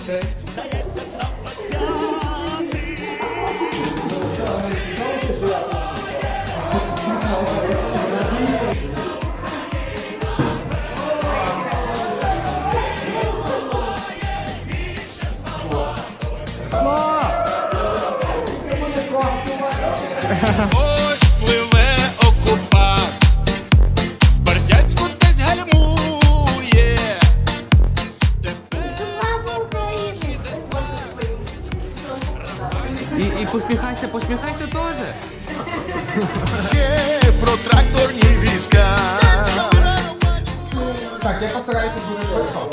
Здається, став 20-й. Ось пливе окупант, в Бердянську десь гальмує. І посміхайся, посміхайся теж. Ще про тракторні війська. Так, я постараюся дуже швидко.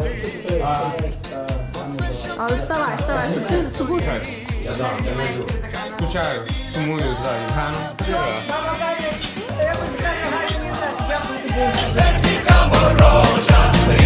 Але вставай, щоб ти Скучаю. Скучаю, сумую за Євгеном. Техніка ворожа.